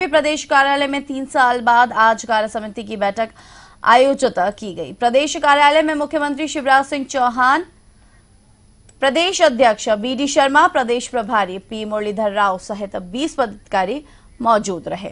के प्रदेश कार्यालय में 3 साल बाद आज कार्य समिति की बैठक आयोजित की गई। प्रदेश कार्यालय में मुख्यमंत्री शिवराज सिंह चौहान, प्रदेश अध्यक्ष बीडी शर्मा, प्रदेश प्रभारी पी मुरलीधर राव सहित 20 पदाधिकारी मौजूद रहे।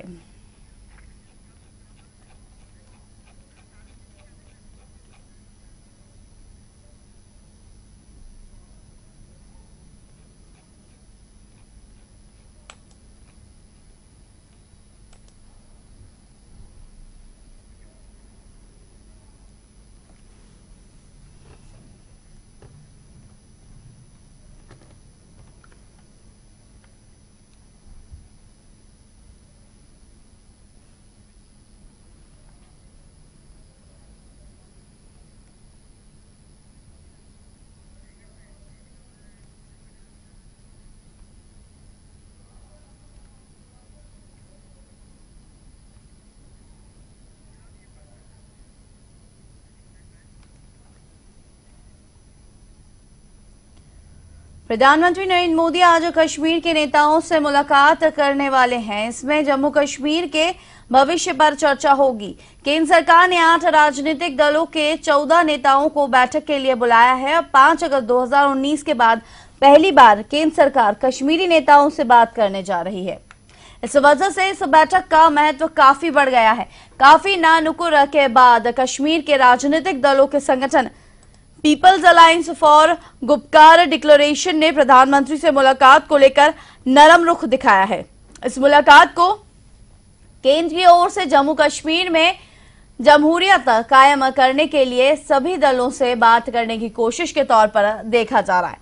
प्रधानमंत्री नरेंद्र मोदी आज कश्मीर के नेताओं से मुलाकात करने वाले हैं। इसमें जम्मू कश्मीर के भविष्य पर चर्चा होगी। केंद्र सरकार ने 8 राजनीतिक दलों के 14 नेताओं को बैठक के लिए बुलाया है। 5 अगस्त 2019 के बाद पहली बार केंद्र सरकार कश्मीरी नेताओं से बात करने जा रही है। इस वजह से इस बैठक का महत्व काफी बढ़ गया है। काफी नानुकुर के बाद कश्मीर के राजनीतिक दलों के संगठन peoples alliance for Gupkar declaration ने प्रधानमंत्री से मुलाकात को लेकर नरम रुख दिखाया है। इस मुलाकात को केंद्र की ओर से जम्मू कश्मीर में जमहूरियत कायम करने के लिए सभी दलों से बात करने की कोशिश के तौर पर देखा जा रहा है।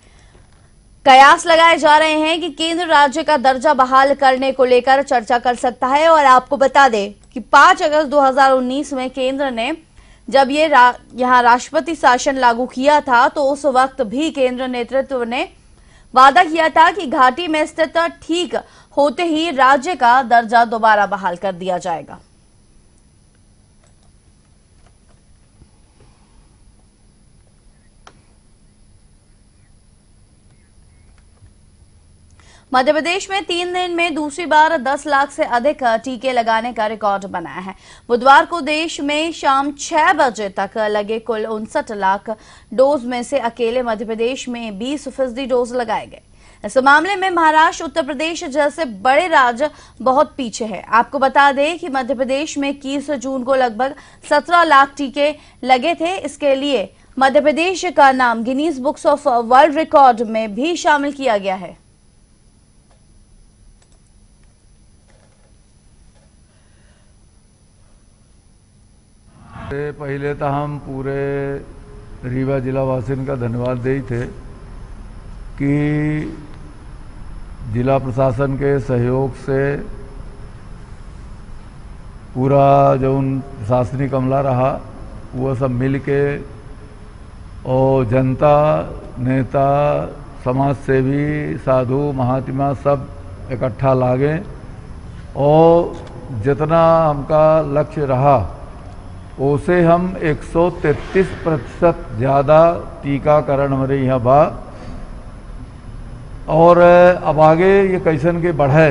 कयास लगाए जा रहे हैं कि केंद्र राज्य का दर्जा बहाल करने को लेकर चर्चा कर सकता है। और आपको बता दें कि 5 अगस्त 2019 में केंद्र ने जब ये यहाँ राष्ट्रपति शासन लागू किया था तो उस वक्त भी केंद्र नेतृत्व ने वादा किया था कि घाटी में स्थित ठीक होते ही राज्य का दर्जा दोबारा बहाल कर दिया जाएगा। मध्य प्रदेश में 3 दिन में दूसरी बार 10 लाख से अधिक टीके लगाने का रिकॉर्ड बनाया है। बुधवार को देश में शाम 6 बजे तक लगे कुल 59 लाख डोज में से अकेले मध्य प्रदेश में 20% डोज लगाए गए। इस मामले में महाराष्ट्र, उत्तर प्रदेश जैसे बड़े राज्य बहुत पीछे हैं। आपको बता दें कि मध्य प्रदेश में 21 जून को लगभग 17 लाख टीके लगे थे। इसके लिए मध्य प्रदेश का नाम Guinness books of world record में भी शामिल किया गया है। पहले तो हम पूरे रीवा जिला वासियों का धन्यवाद दे थे कि जिला प्रशासन के सहयोग से पूरा जो प्रशासनिक अमला रहा वो सब मिल के और जनता, नेता, समाज सेवी, साधु, महात्मा सब इकट्ठा लागे और जितना हमका लक्ष्य रहा उसे हम 133% ज़्यादा टीकाकरण हमारे यहाँ बा। और अब आगे ये कैसन के बढ़े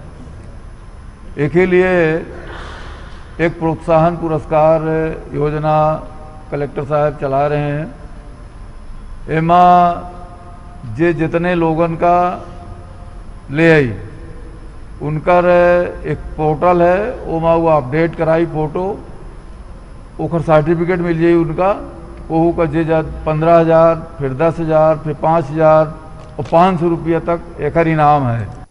इसके लिए एक प्रोत्साहन पुरस्कार योजना कलेक्टर साहब चला रहे हैं। एमा जे जितने लोगन का ले आई उनकर एक पोर्टल है, ओमा वो अपडेट कराई फोटो, ओकर सर्टिफिकेट मिल जाई उनका, ओहू का जे 15,000, फिर 10,000, फिर 5,000 और 500 रुपया तक एक इनाम है।